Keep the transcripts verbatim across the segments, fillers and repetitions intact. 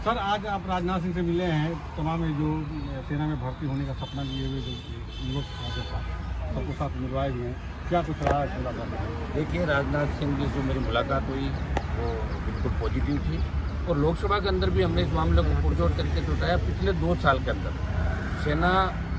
Sir आज आप राजनाथ सिंह से मिले हैं, तमाम जो सेना में भर्ती होने का सपना लिए हुए जो युवक सबके साथ मिलवाए हुए हैं, क्या कुछ रहा है मुलाकात? देखिए, राजनाथ सिंह जी से मेरी मुलाकात हुई वो बिल्कुल पॉजिटिव थी और लोकसभा के अंदर भी हमने इस मामले को पुरजोर तरीके से उठाया। पिछले दो साल के अंदर सेना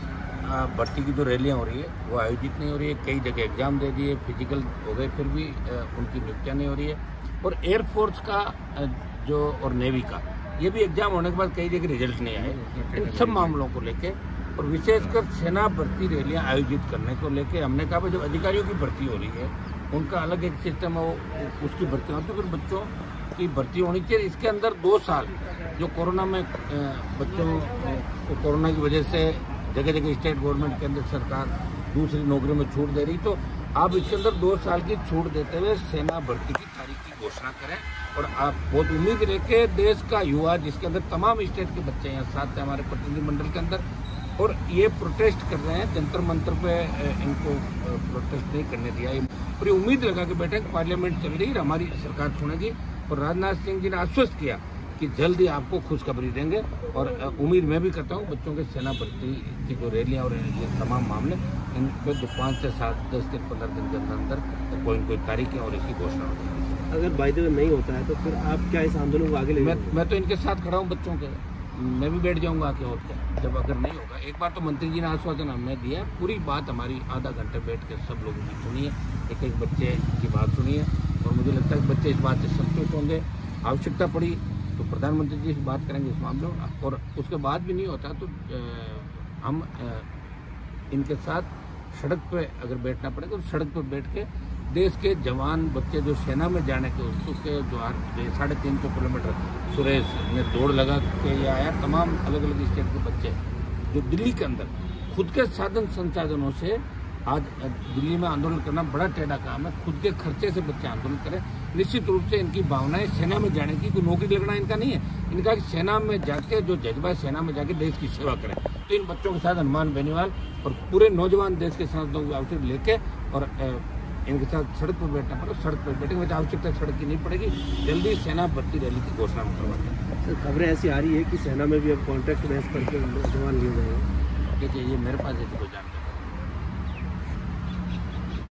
भर्ती की जो रैलियाँ हो रही है वो आयोजित नहीं हो रही है। कई जगह एग्जाम दे दिए, फिजिकल हो गए, फिर भी उनकी नियुक्तियाँ नहीं हो रही है। और एयरफोर्स का जो और नेवी का ये भी एग्जाम होने के बाद कई जगह रिजल्ट नहीं आए। इन सब मामलों को लेके और विशेषकर सेना भर्ती रैलियां आयोजित करने को लेके हमने कहा जो अधिकारियों की भर्ती हो रही है उनका अलग एक सिस्टम है, वो उसकी भर्ती होती है, फिर बच्चों की भर्ती होनी चाहिए। इसके अंदर दो साल जो कोरोना में बच्चों को कोरोना की वजह से जगह जगह स्टेट गवर्नमेंट के अंदर सरकार दूसरी नौकरियों में छूट दे रही, तो आप इसके अंदर दो साल की छूट देते हुए सेना भर्ती की तारीख की घोषणा करें। और आप बहुत उम्मीद लेके देश का युवा, जिसके अंदर तमाम स्टेट के बच्चे यहाँ साथ हैं हमारे प्रतिनिधिमंडल के अंदर, और ये प्रोटेस्ट कर रहे हैं जंतर मंतर पे, इनको प्रोटेस्ट नहीं करने दिया। पूरी उम्मीद लगा के बैठे पार्लियामेंट चल रही है, हमारी सरकार सुनेगी। और राजनाथ सिंह जी ने आश्वस्त किया कि जल्द ही आपको खुशखबरी देंगे। और उम्मीद मैं भी करता हूँ बच्चों के सेना भर्ती की जो रैलियाँ और ये तमाम मामले, इन पर जो पाँच से सात दस से पंद्रह दिन के अंदर अंदर कोई न कोई तारीख है और इसकी घोषणा हो जाएगी। अगर बाय द वे नहीं होता है तो फिर आप क्या इस आंदोलन को आगे ले? मैं मैं तो इनके साथ खड़ा हूँ बच्चों के, मैं भी बैठ जाऊंगा आके। और क्या, जब अगर नहीं होगा, एक बार तो मंत्री जी ने आश्वासन हमने दिया, पूरी बात हमारी आधा घंटे बैठ के सब लोगों की सुनिए, एक एक बच्चे की बात सुनिए, और मुझे लगता है कि बच्चे इस बात से संतुष्ट होंगे। आवश्यकता पड़ी तो प्रधानमंत्री जी से बात करेंगे इस मामले में, और उसके बाद भी नहीं होता तो हम इनके साथ सड़क पे अगर बैठना पड़ेगा तो सड़क पर बैठ के देश के जवान बच्चे जो सेना में जाने के उसके जो साढ़े तीन सौ किलोमीटर सुरेश ने दौड़ लगा के ये आया, तमाम अलग अलग स्टेट के बच्चे जो दिल्ली के अंदर खुद के साधन संसाधनों से आज दिल्ली में आंदोलन करना बड़ा टेढ़ा काम है। खुद के खर्चे से बच्चे आंदोलन करें। निश्चित रूप से इनकी भावनाएं सेना में जाने की, कोई नौकरी लगना इनका नहीं है, इनका सेना में जाके जो जज्बा है सेना में जाके देश की सेवा करें। तो इन बच्चों के साथ हनुमान बेनीवाल और पूरे नौजवान देश के सांसदों को आवश्यक लेके और इनके साथ सड़क पर बैठना पड़ेगा। सड़क पर बैठेंगे, आवश्यकता सड़क की नहीं पड़ेगी, जल्दी सेना भर्ती रैली की घोषणा करवाते हैं। खबरें ऐसी आ रही है कि सेना में भी अब कॉन्ट्रैक्ट बेस करके जवान लिए गए हैं। देखिए, ये मेरे पास ऐसी कोई जानकारी